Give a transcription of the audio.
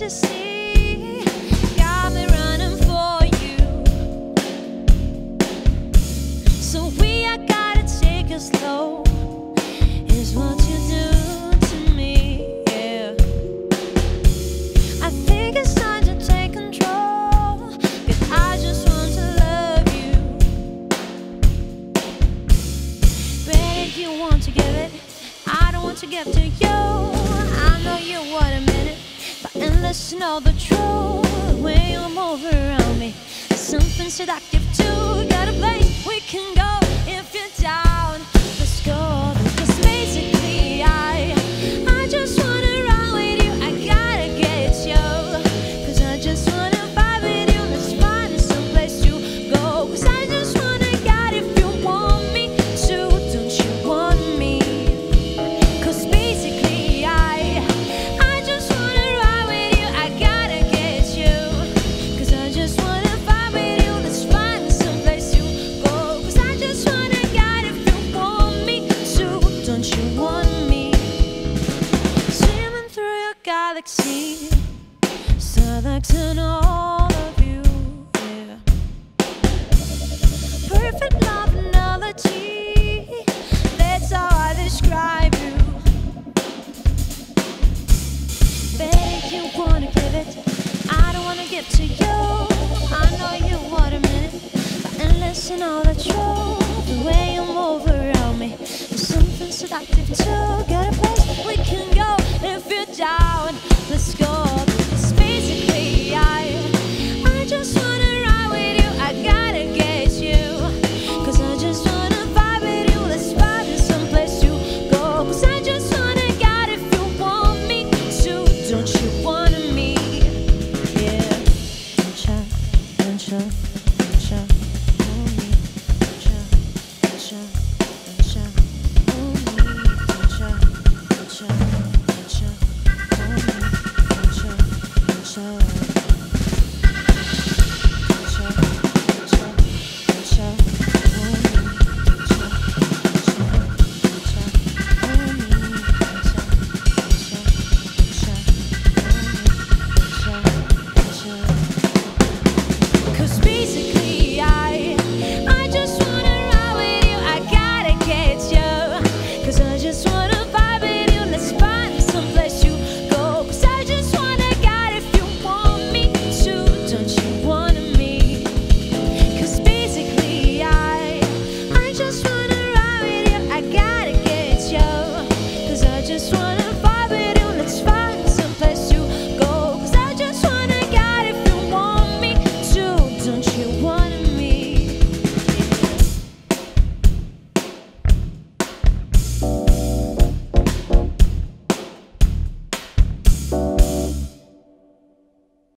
see. Got me running for you. So I gotta take it slow. Is what you do to me, yeah. I think it's time to take control, 'cause I just want to love you. But if you want to give it, I don't want to give to you. I know you want a minute, but unless you know the truth, when you move around me, there's something seductive too. Got a place we can go if you're down. Let's go, because basically I just wanna run with you. I gotta get you, 'cause I just wanna vibe with you. Let's find some place to go, 'cause I just wanna get if you want me to. Don't you want me? 'Cause basically I just wanna run with you. I gotta get you, 'cause I just wanna vibe with you. Let's find some place to go, 'cause I just wanna get if you want me to. Don't you want me? Swimming through your galaxy, selecting all of you, yeah. Perfect love analogy, that's how I describe you. Baby, you wanna give it, I don't wanna give to you. I know you want a minute, but unless you know the truth, the way you move around me, there's something seductive too. Got a place we can go if you're down. Let's go.